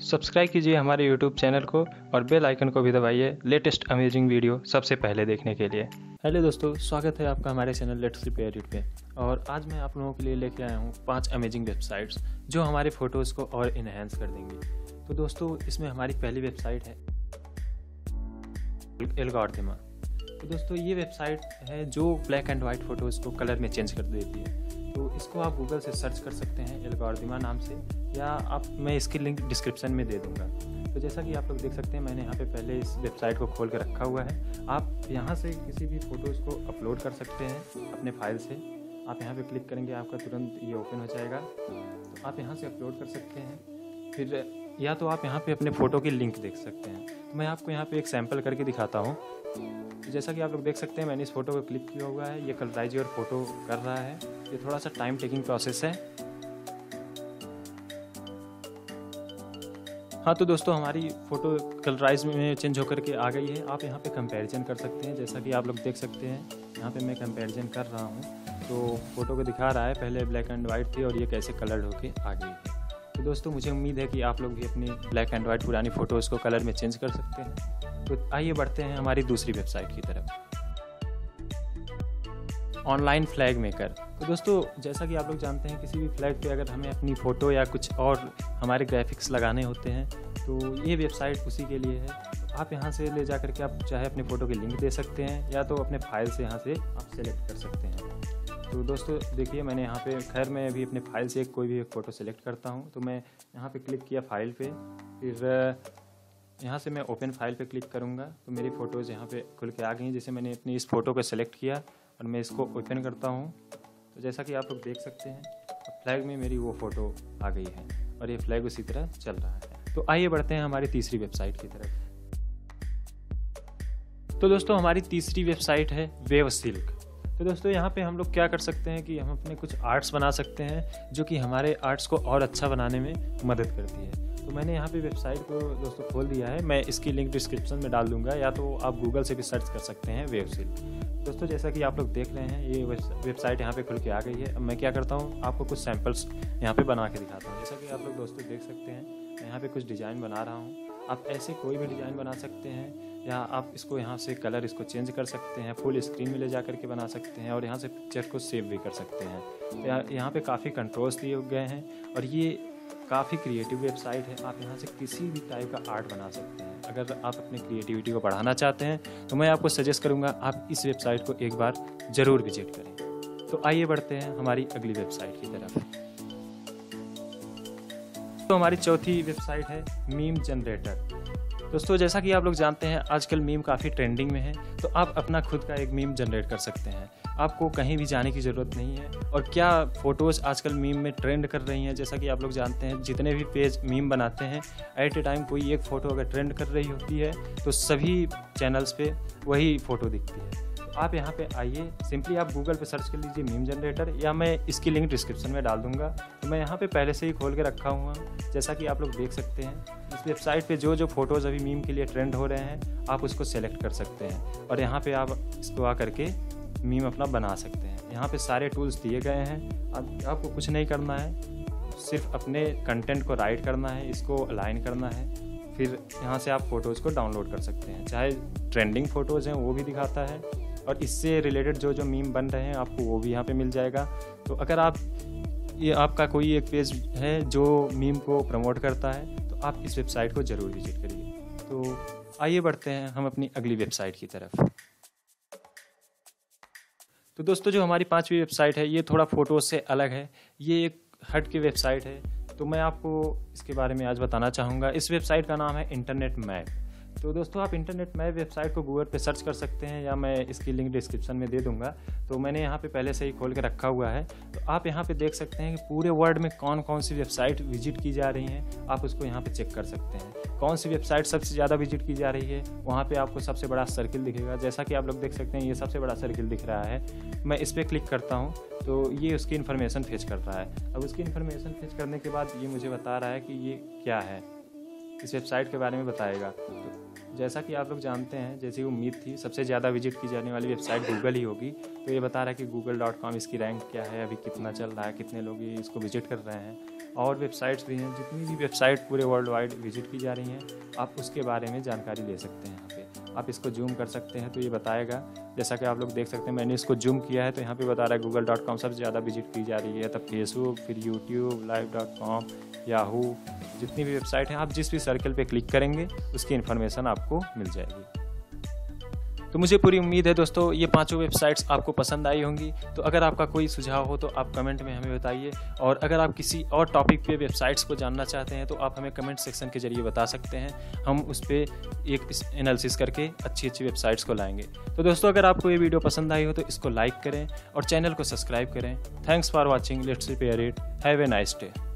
Subscribe कीजिए हमारे YouTube channel को और बेल आइकन को भी दबाइए लेटेस्ट अमेजिंग वीडियो सबसे पहले देखने के लिए। हेलो दोस्तों, स्वागत है आपका हमारे चैनल लेट्स रिपेयर इट पे। और आज मैं आप लोगों के लिए लेके आया हूँ 5 अमेजिंग वेबसाइट्स जो हमारे फ़ोटोज़ को और इन्हेंस कर देंगी। तो दोस्तों, इसमें हमारी पहली वेबसाइट है एल्गोरिथम। तो दोस्तों, ये वेबसाइट है जो ब्लैक एंड वाइट फ़ोटोज़ को कलर में चेंज कर देती है। तो इसको आप गूगल से सर्च कर सकते हैं एल्गोरिथम नाम से, या मैं इसकी लिंक डिस्क्रिप्शन में दे दूंगा। तो जैसा कि आप लोग देख सकते हैं, मैंने यहाँ पे पहले इस वेबसाइट को खोल कर रखा हुआ है। आप यहाँ से किसी भी फ़ोटोज़ को अपलोड कर सकते हैं अपने फाइल से। आप यहाँ पे क्लिक करेंगे, आपका तुरंत ये ओपन हो जाएगा। तो आप यहाँ से अपलोड कर सकते हैं। फिर या तो आप यहाँ पे अपने फ़ोटो की लिंक देख सकते हैं। तो मैं आपको यहाँ पे एक सैम्पल करके दिखाता हूँ। तो जैसा कि आप लोग देख सकते हैं, मैंने इस फ़ोटो को क्लिक किया हुआ है। ये कलराइज योर फ़ोटो कर रहा है। ये थोड़ा सा टाइम टेकिंग प्रोसेस है। हाँ, तो दोस्तों, हमारी फ़ोटो कलराइज में चेंज होकर के आ गई है। आप यहाँ पे कंपैरिजन कर सकते हैं। जैसा कि आप लोग देख सकते हैं, यहाँ पे मैं कंपैरिजन कर रहा हूँ। तो फ़ोटो को दिखा रहा है, पहले ब्लैक एंड वाइट थी और ये कैसे कलर्ड होके आ गई है। तो दोस्तों, मुझे उम्मीद है कि आप लोग भी अपनी ब्लैक एंड वाइट पुरानी फ़ोटोज़ को कलर में चेंज कर सकते हैं। तो आइए बढ़ते हैं हमारी दूसरी वेबसाइट की तरफ, ऑनलाइन फ्लैग मेकर। तो दोस्तों, जैसा कि आप लोग जानते हैं, किसी भी फ्लैग पे अगर हमें अपनी फ़ोटो या कुछ और हमारे ग्राफिक्स लगाने होते हैं, तो ये वेबसाइट उसी के लिए है। तो आप यहाँ से ले जा करके आप चाहे अपने फ़ोटो की लिंक दे सकते हैं, या तो अपने फाइल से यहाँ से आप सेलेक्ट कर सकते हैं। तो दोस्तों देखिए, मैंने यहाँ पे खैर मैं अभी अपने फाइल से कोई भी एक फ़ोटो सेलेक्ट करता हूँ। तो मैं यहाँ पे क्लिक किया फाइल पे, फिर यहाँ से मैं ओपन फाइल पे क्लिक करूँगा। तो मेरी फ़ोटोज़ यहाँ पे खुल के आ गई हैं। जैसे मैंने अपनी इस फ़ोटो को सेलेक्ट किया और मैं इसको ओपन करता हूँ। तो जैसा कि आप लोग देख सकते हैं, फ्लैग में मेरी वो फ़ोटो आ गई है और ये फ्लैग उसी तरह चल रहा है। तो आइए बढ़ते हैं हमारी तीसरी वेबसाइट की तरफ। तो दोस्तों, हमारी तीसरी वेबसाइट है वेवसिल्क। तो दोस्तों, यहाँ पे हम लोग क्या कर सकते हैं कि हम अपने कुछ आर्ट्स बना सकते हैं, जो कि हमारे आर्ट्स को और अच्छा बनाने में मदद करती है। तो मैंने यहाँ पे वेबसाइट को दोस्तों खोल दिया है। मैं इसकी लिंक डिस्क्रिप्शन में डाल दूंगा, या तो आप गूगल से भी सर्च कर सकते हैं वेवसिल्क। दोस्तों, जैसा कि आप लोग देख रहे हैं, ये वेबसाइट यहाँ पे खुल के आ गई है। अब मैं क्या करता हूँ, आपको कुछ सैम्पल्स यहाँ पे बना के दिखाता हूँ। जैसा कि आप लोग दोस्तों देख सकते हैं, मैं यहाँ पे कुछ डिज़ाइन बना रहा हूँ। आप ऐसे कोई भी डिज़ाइन बना सकते हैं, या आप इसको यहाँ से कलर इसको चेंज कर सकते हैं, फुल स्क्रीन में ले जा करके बना सकते हैं, और यहाँ से पिक्चर को सेव भी कर सकते हैं। तो यहाँ पे काफ़ी कंट्रोल्स दिए गए हैं, और ये काफ़ी क्रिएटिव वेबसाइट है। आप यहाँ से किसी भी टाइप का आर्ट बना सकते हैं। अगर आप अपनी क्रिएटिविटी को बढ़ाना चाहते हैं, तो मैं आपको सजेस्ट करूँगा आप इस वेबसाइट को एक बार ज़रूर विजिट करें। तो आइए बढ़ते हैं हमारी अगली वेबसाइट की तरफ। तो हमारी चौथी वेबसाइट है मीम जनरेटर। दोस्तों, जैसा कि आप लोग जानते हैं, आजकल मीम काफ़ी ट्रेंडिंग में है। तो आप अपना खुद का एक मीम जनरेट कर सकते हैं। आपको कहीं भी जाने की ज़रूरत नहीं है। और क्या फ़ोटोज़ आजकल मीम में ट्रेंड कर रही हैं। जैसा कि आप लोग जानते हैं, जितने भी पेज मीम बनाते हैं, एट ए टाइम कोई एक फ़ोटो अगर ट्रेंड कर रही होती है, तो सभी चैनल्स पे वही फ़ोटो दिखती है। तो आप यहाँ पे आइए, सिंपली आप गूगल पे सर्च कर लीजिए मीम जनरेटर, या मैं इसकी लिंक डिस्क्रिप्शन में डाल दूँगा। तो मैं यहाँ पे पहले से ही खोल के रखा हुआ हूँ। जैसा कि आप लोग देख सकते हैं, इस वेबसाइट पे जो फ़ोटोज़ अभी मीम के लिए ट्रेंड हो रहे हैं, आप उसको सेलेक्ट कर सकते हैं, और यहाँ पे आप इसको आ करके मीम अपना बना सकते हैं। यहाँ पे सारे टूल्स दिए गए हैं। आपको कुछ नहीं करना है, सिर्फ अपने कंटेंट को राइट करना है, इसको अलाइन करना है। फिर यहाँ से आप फ़ोटोज़ को डाउनलोड कर सकते हैं। चाहे ट्रेंडिंग फ़ोटोज़ हैं वो भी दिखाता है, और इससे रिलेटेड जो मीम बन रहे हैं आपको वो भी यहाँ पे मिल जाएगा। तो अगर ये आपका कोई एक पेज है जो मीम को प्रमोट करता है, तो आप इस वेबसाइट को ज़रूर विजिट करिए। तो आइए बढ़ते हैं हम अपनी अगली वेबसाइट की तरफ। तो दोस्तों, जो हमारी 5वीं वेबसाइट है, ये थोड़ा फ़ोटोज़ से अलग है। ये एक हट की वेबसाइट है। तो मैं आपको इसके बारे में आज बताना चाहूँगा। इस वेबसाइट का नाम है इंटरनेट मैप। तो दोस्तों, आप इंटरनेट मैप वेबसाइट को गूगल पे सर्च कर सकते हैं, या मैं इसकी लिंक डिस्क्रिप्शन में दे दूंगा। तो मैंने यहाँ पे पहले से ही खोल के रखा हुआ है। तो आप यहाँ पे देख सकते हैं कि पूरे वर्ल्ड में कौन कौन सी वेबसाइट विजिट की जा रही हैं। आप उसको यहाँ पे चेक कर सकते हैं। कौन सी वेबसाइट सबसे ज़्यादा विजिट की जा रही है, वहाँ पे आपको सबसे बड़ा सर्किल दिखेगा। जैसा कि आप लोग देख सकते हैं, ये सबसे बड़ा सर्किल दिख रहा है। मैं इस पर क्लिक करता हूँ, तो ये उसकी इन्फॉर्मेशन फेच कर रहा है। अब उसकी इन्फॉर्मेशन फेच करने के बाद ये मुझे बता रहा है कि ये क्या है, इस वेबसाइट के बारे में बताएगा। जैसा कि आप लोग जानते हैं, जैसी उम्मीद थी, सबसे ज़्यादा विजिट की जाने वाली वेबसाइट गूगल ही होगी। तो ये बता रहा है कि google.com इसकी रैंक क्या है, अभी कितना चल रहा है, कितने लोग इसको विजिट कर रहे हैं। और वेबसाइट्स भी हैं, जितनी भी वेबसाइट पूरे वर्ल्ड वाइड विजिट की जा रही हैं, आप उसके बारे में जानकारी ले सकते हैं। यहाँ पे आप इसको जूम कर सकते हैं तो ये बताएगा। जैसा कि आप लोग देख सकते हैं, मैंने इसको जूम किया है तो यहाँ पे बता रहा है google.com सबसे ज़्यादा विजिट की जा रही है, तब फेसबुक, फिर यूट्यूब, live.com, याहू, जितनी भी वेबसाइट हैं, आप जिस भी सर्कल पे क्लिक करेंगे उसकी इन्फॉर्मेशन आपको मिल जाएगी। तो मुझे पूरी उम्मीद है दोस्तों ये पांचों वेबसाइट्स आपको पसंद आई होंगी। तो अगर आपका कोई सुझाव हो तो आप कमेंट में हमें बताइए, और अगर आप किसी और टॉपिक पे वेबसाइट्स को जानना चाहते हैं तो आप हमें कमेंट सेक्शन के जरिए बता सकते हैं। हम उस पर एक एनालिसिस करके अच्छी वेबसाइट्स को लाएंगे। तो दोस्तों अगर आपको ये वीडियो पसंद आई हो तो इसको लाइक करें और चैनल को सब्सक्राइब करें। Thanks for watching, let's repair it, have a nice day.